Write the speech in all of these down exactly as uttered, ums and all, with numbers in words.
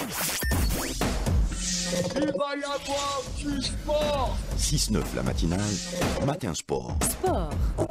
Il va y avoir du sport. six neuf la matinale, Matin Sport. Sport.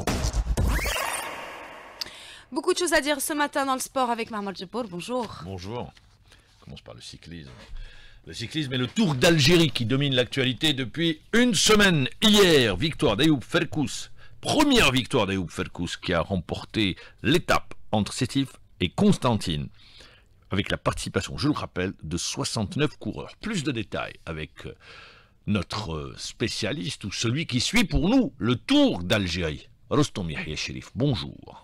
Beaucoup de choses à dire ce matin dans le sport avec Mahmoud Jebbour. Bonjour. Bonjour. On commence par le cyclisme. Le cyclisme et le Tour d'Algérie qui domine l'actualité depuis une semaine. Hier, victoire d'Ayoub Ferkous. Première victoire d'Ayoub Ferkous qui a remporté l'étape entre Sétif et Constantine. Avec la participation, je le rappelle, de soixante-neuf coureurs. Plus de détails avec notre spécialiste ou celui qui suit pour nous le Tour d'Algérie. Rostom Yahya Cherif, bonjour.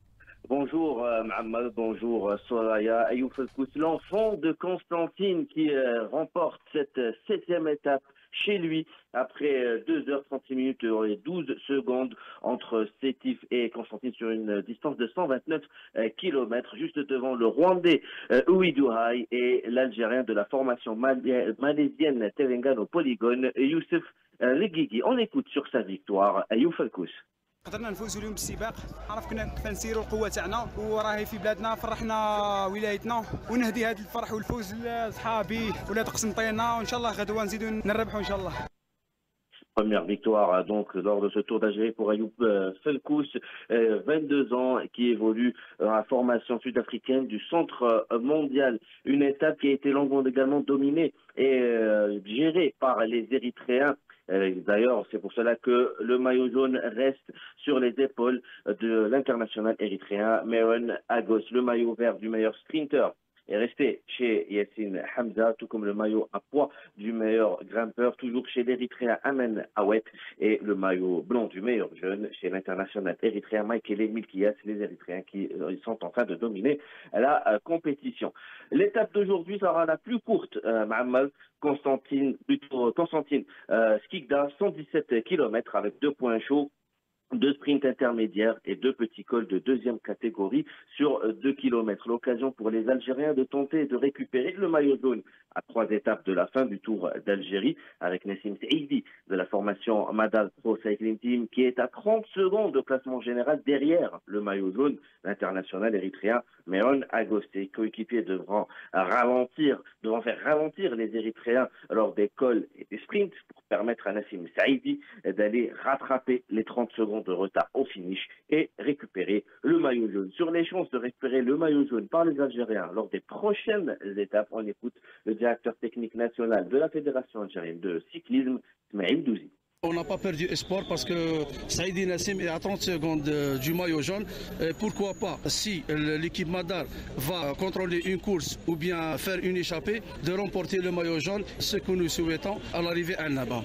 Bonjour euh, Mohamed, bonjour euh, Soraya. Ayoub Ferkous, l'enfant de Constantine qui euh, remporte cette euh, septième étape chez lui après euh, deux heures trente-six minutes et douze secondes entre Sétif et Constantine sur une euh, distance de cent vingt-neuf euh, kilomètres, juste devant le Rwandais euh, Ouidouhaï et l'Algérien de la formation malais- malaisienne Terengano Polygone, Youssef euh, Leguigui. On écoute sur sa victoire Ayoub Ferkous. قدرنا نفوزوا اليوم بالسباق. عرف كنا كيف نسيروا القوه تاعنا وراهي في بلادنا فرحنا ولايتنا ونهدي هذا الفرح والفوز لاصحابي ولاد قسنطينه وان شاء الله غدوه نزيدوا نربحوا ان شاء الله. Première victoire donc lors de ce Tour d'Algérie pour Ayoub euh, Ferkous, euh, vingt-deux ans, qui évolue dans la formation sud-africaine du Centre euh, mondial. Une étape qui a été longuement également dominée et euh, gérée par les Érythréens. Euh, D'ailleurs, c'est pour cela que le maillot jaune reste sur les épaules de l'international érythréen Meron Agos. Le maillot vert du meilleur sprinter est resté chez Yassine Hamza, tout comme le maillot à poids du meilleur grimpeur, toujours chez l'Érythréen Amen Awet, et le maillot blanc du meilleur jeune chez l'international érythréen Michael Milkias, les Érythréens qui euh, sont en train de dominer la euh, compétition. L'étape d'aujourd'hui sera la plus courte, euh, Mohamed. Constantine, plutôt Constantine euh, Skikda, cent dix-sept kilomètres avec deux points chauds, deux sprints intermédiaires et deux petits cols de deuxième catégorie sur deux kilomètres. L'occasion pour les Algériens de tenter de récupérer le maillot jaune à trois étapes de la fin du Tour d'Algérie avec Nassim Saïdi de la formation Madal Pro Cycling Team qui est à trente secondes de classement général derrière le maillot jaune, l'international érythréen Meron Agos. Ses coéquipiers devront ralentir, devront faire ralentir les Érythréens lors des cols et des sprints pour permettre à Nassim Saïdi d'aller rattraper les trente secondes de retard au finish et récupérer le maillot jaune. Sur les chances de récupérer le maillot jaune par les Algériens lors des prochaines étapes, on écoute le directeur technique national de la Fédération algérienne de cyclisme, Ismail Douzi. On n'a pas perdu espoir parce que Saïdi Nassim est à trente secondes du maillot jaune. Et pourquoi pas, si l'équipe Madar va contrôler une course ou bien faire une échappée, de remporter le maillot jaune, ce que nous souhaitons à l'arrivée à Annaba.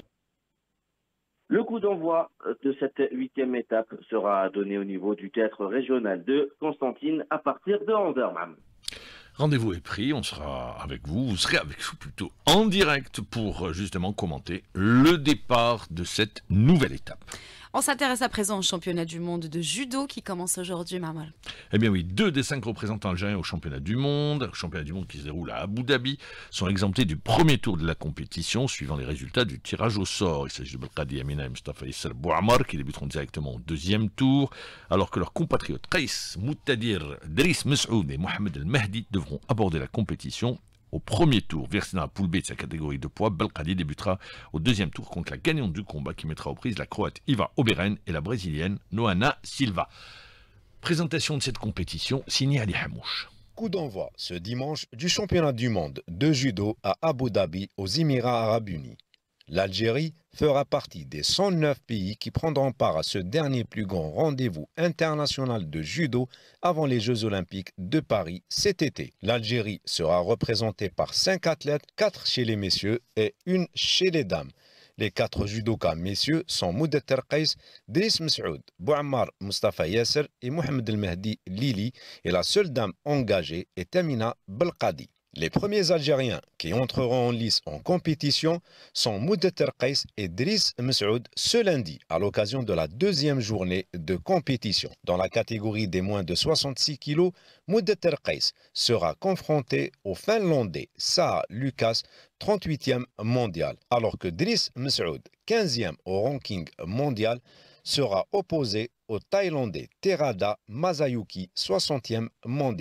Le coup d'envoi de cette huitième étape sera donné au niveau du théâtre régional de Constantine à partir de onze heures. Rendez-vous est pris, on sera avec vous, vous serez avec vous plutôt en direct pour justement commenter le départ de cette nouvelle étape. On s'intéresse à présent au championnat du monde de judo qui commence aujourd'hui, Mahmoud. Eh bien oui, deux des cinq représentants algériens au championnat du monde, championnat du monde qui se déroule à Abu Dhabi, sont exemptés du premier tour de la compétition suivant les résultats du tirage au sort. Il s'agit de Belkadi Amina et Mustafa Issar Bouamar qui débuteront directement au deuxième tour, alors que leurs compatriotes Qais Moutadir, Driss Messoud et Mohamed El Mahdi devront aborder la compétition au premier tour. Versé dans la poule B de sa catégorie de poids, Belkadi débutera au deuxième tour contre la gagnante du combat qui mettra aux prises la Croate Iva Oberen et la Brésilienne Noana Silva. Présentation de cette compétition signée Ali Hamouche. Coup d'envoi ce dimanche du championnat du monde de judo à Abu Dhabi aux Émirats Arabes Unis. L'Algérie fera partie des cent neuf pays qui prendront part à ce dernier plus grand rendez-vous international de judo avant les Jeux Olympiques de Paris cet été. L'Algérie sera représentée par cinq athlètes, quatre chez les messieurs et une chez les dames. Les quatre judokas messieurs sont Moudater Qais, Driss Messoud, Bouammar Mustafa Yasser et Mohamed El Mahdi Lili, et la seule dame engagée est Amina Belkadi. Les premiers Algériens qui entreront en lice en compétition sont Moudater Qais et Driss Messoud ce lundi à l'occasion de la deuxième journée de compétition. Dans la catégorie des moins de soixante-six kilos, Moudater Qais sera confronté au Finlandais Saha Lucas, trente-huitième mondial, alors que Driss Messoud, quinzième au ranking mondial, sera opposé au Thaïlandais Terada Masayuki, soixantième mondial.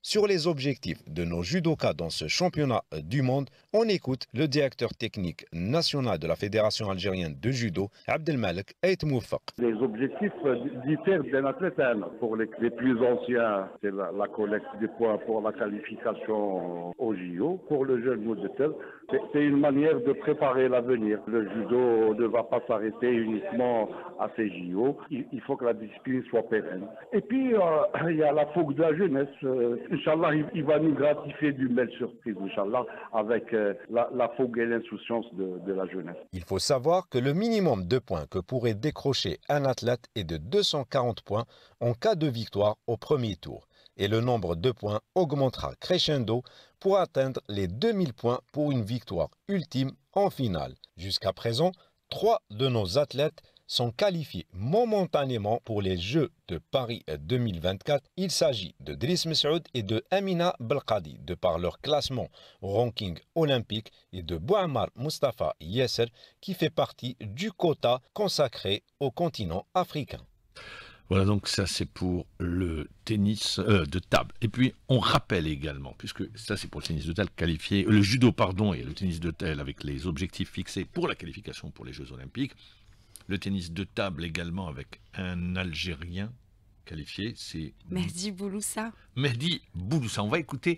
Sur les objectifs de nos judokas dans ce championnat du monde, on écoute le directeur technique national de la Fédération algérienne de judo, Abdelmalek Ait Moufaq. Les objectifs diffèrent d'un athlète à un autre. Pour les, les plus anciens, c'est la, la collecte des points pour la qualification au J O. Pour le jeune Moudetel, c'est une manière de préparer l'avenir. Le judo ne va pas s'arrêter uniquement à ces J O. Il, il faut que la discipline soit pérenne. Et puis, euh, il y a la fougue de la jeunesse. Euh, Inch'Allah, il, il va nous gratifier d'une belle surprise, Inch'Allah, avec euh, la, la fougue et l'insouciance de, de la jeunesse. Il faut savoir que le minimum de points que pourrait décrocher un athlète est de deux cent quarante points en cas de victoire au premier tour. Et le nombre de points augmentera crescendo pour atteindre les deux mille points pour une victoire ultime en finale. Jusqu'à présent, trois de nos athlètes sont qualifiés momentanément pour les Jeux de Paris deux mille vingt-quatre. Il s'agit de Driss Messoud et de Amina Belkadi, de par leur classement au ranking olympique, et de Bouammar Mustafa Yasser, qui fait partie du quota consacré au continent africain. Voilà, donc ça c'est pour le tennis euh, de table. Et puis on rappelle également, puisque ça c'est pour le tennis de table qualifié, euh, le judo pardon, et le tennis de table avec les objectifs fixés pour la qualification pour les Jeux Olympiques. Le tennis de table également avec un Algérien qualifié, c'est Mehdi Bouloussa. Mehdi Bouloussa. On va écouter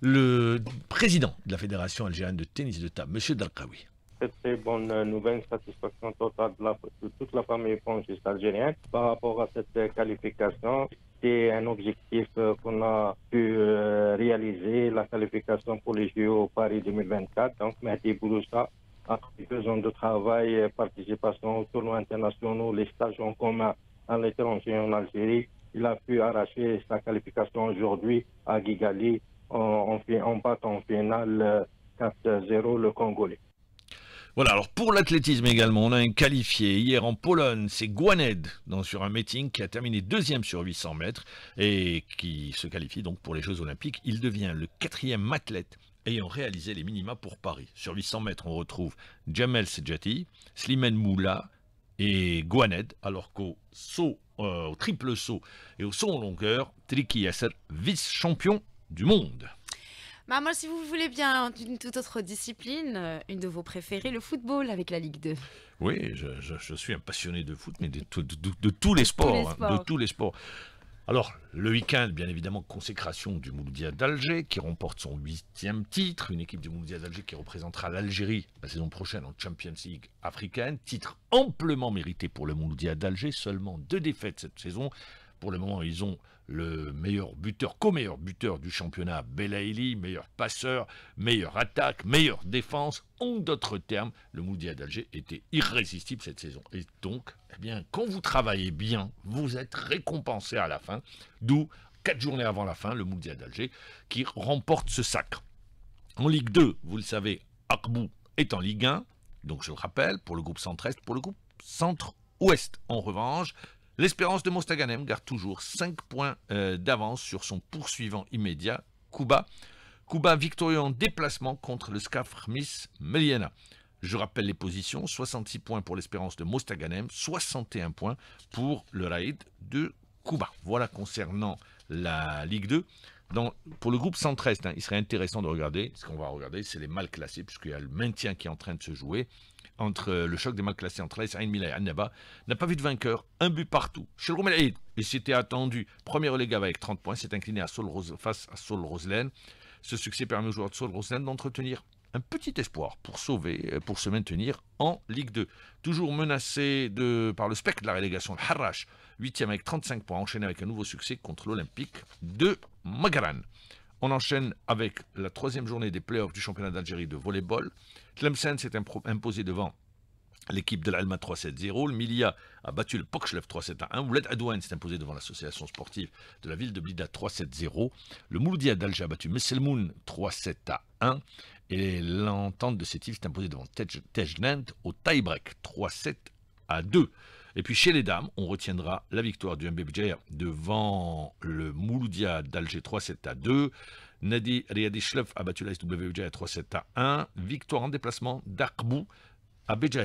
le président de la Fédération algérienne de tennis de table, M. Dalkaoui. Très très bonne nouvelle, satisfaction totale de, la, de toute la famille pongiste algérienne par rapport à cette qualification. C'est un objectif qu'on a pu réaliser, la qualification pour les J O Paris deux mille vingt-quatre. Donc Mehdi Bouloussa, après deux ans de travail, participation aux tournois internationaux, les stages en commun à l'étranger en Algérie, il a pu arracher sa qualification aujourd'hui à Kigali en, en, en battant en finale quatre zéro le Congolais. Voilà, alors pour l'athlétisme également, on a un qualifié hier en Pologne, c'est Gwaned, dans, sur un meeting qui a terminé deuxième sur huit cents mètres et qui se qualifie donc pour les Jeux Olympiques. Il devient le quatrième athlète ayant réalisé les minima pour Paris. Sur huit cents mètres, on retrouve Jamel Sedjati, Slimane Moula et Gwaned, alors qu'au saut, euh, au triple saut et au saut en longueur, Triki Yasser, vice-champion du monde. Maman, si vous voulez bien une toute autre discipline, une de vos préférées, le football avec la Ligue deux. Oui, je, je, je suis un passionné de foot, mais de, de, de, de tous les sports. Tous les sports. Hein, de tous les sports. Alors, le week-end, bien évidemment, consécration du Mouloudia d'Alger, qui remporte son huitième titre. Une équipe du Mouloudia d'Alger qui représentera l'Algérie la saison prochaine en Champions League africaine. Titre amplement mérité pour le Mouloudia d'Alger. Seulement deux défaites cette saison. Pour le moment, ils ont le meilleur buteur, co-meilleur buteur du championnat, Belaïli, meilleur passeur, meilleure attaque, meilleure défense. En d'autres termes, le Mouloudia d'Alger était irrésistible cette saison. Et donc, eh bien, quand vous travaillez bien, vous êtes récompensé à la fin. D'où, quatre journées avant la fin, le Mouloudia d'Alger qui remporte ce sacre. En Ligue deux, vous le savez, Akbou est en Ligue un. Donc, je le rappelle, pour le groupe centre-est, pour le groupe centre-ouest. En revanche, l'Espérance de Mostaganem garde toujours cinq points euh, d'avance sur son poursuivant immédiat, Kouba. Kouba victorieux en déplacement contre le Scaf Miss Meliana. Je rappelle les positions, soixante-six points pour l'Espérance de Mostaganem, soixante et un points pour le Raid de Kouba. Voilà concernant la Ligue deux. Dans, pour le groupe centre-est, hein, il serait intéressant de regarder, ce qu'on va regarder, c'est les mal classés, puisqu'il y a le maintien qui est en train de se jouer. Entre le choc des mal classés entre l'Aïs Mila et Annaba, n'a pas vu de vainqueur, un but partout. Chez le Roumel Aïd, et c'était attendu, premier relégable avec trente points, s'est incliné à Sol Rose, face à Sol Roselaine. Ce succès permet aux joueurs de Sol Roselaine d'entretenir un petit espoir pour sauver, pour se maintenir en Ligue deux. Toujours menacé de, par le spectre de la relégation, le Harrach, huitième avec trente-cinq points, enchaîné avec un nouveau succès contre l'Olympique de Magaran. On enchaîne avec la troisième journée des playoffs du championnat d'Algérie de volleyball. Tlemcen s'est imposé devant l'équipe de l'Alma trois sept zéro. Le Milia a battu le Pokchlev trois sept à un. Ouled Adouane s'est imposé devant l'association sportive de la ville de Blida trois sept zéro. Le Mouloudia d'Alger a battu Messelmoun trois sept à un. Et l'entente de Sétif s'est imposée devant Tejnant au tie-break trois sept à deux. Et puis chez les dames, on retiendra la victoire du M B B J devant le Mouloudia d'Alger trois sept à deux. Nadi Riyadi-Shlef a battu la S W J à trois sept à un. Victoire en déplacement d'Akbou à Béjaïa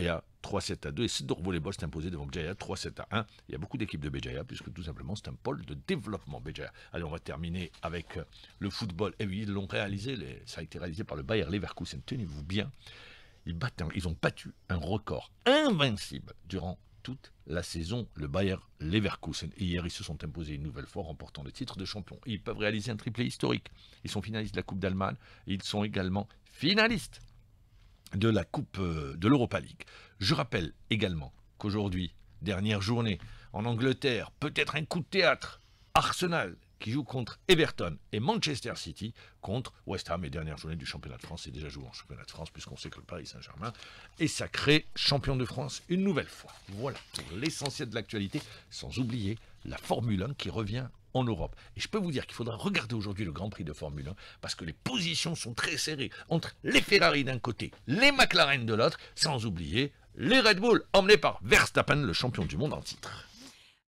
trois sept à deux, et Sidor Volleyball s'est imposé devant Béjaïa trois sept à un. Il y a beaucoup d'équipes de Béjaïa, puisque tout simplement c'est un pôle de développement Béjaïa. Allez, on va terminer avec le football. Et oui, ils l'ont réalisé, les... ça a été réalisé par le Bayer Leverkusen, tenez-vous bien. Ils, battent un... ils ont battu un record invincible durant toute la saison, le Bayer Leverkusen. Et hier, ils se sont imposés une nouvelle fois, remportant le titre de champion. Et ils peuvent réaliser un triplé historique. Ils sont finalistes de la Coupe d'Allemagne. Et ils sont également finalistes de la Coupe de l'Europa League. Je rappelle également qu'aujourd'hui, dernière journée, en Angleterre, peut-être un coup de théâtre. Arsenal qui joue contre Everton et Manchester City contre West Ham. Et dernière journée du championnat de France, c'est déjà joué en championnat de France puisqu'on sait que le Paris Saint-Germain est sacré champion de France une nouvelle fois. Voilà pour l'essentiel de l'actualité, sans oublier la Formule un qui revient en Europe. Et je peux vous dire qu'il faudra regarder aujourd'hui le Grand Prix de Formule un parce que les positions sont très serrées entre les Ferrari d'un côté, les McLaren de l'autre, sans oublier les Red Bull emmenés par Verstappen, le champion du monde en titre.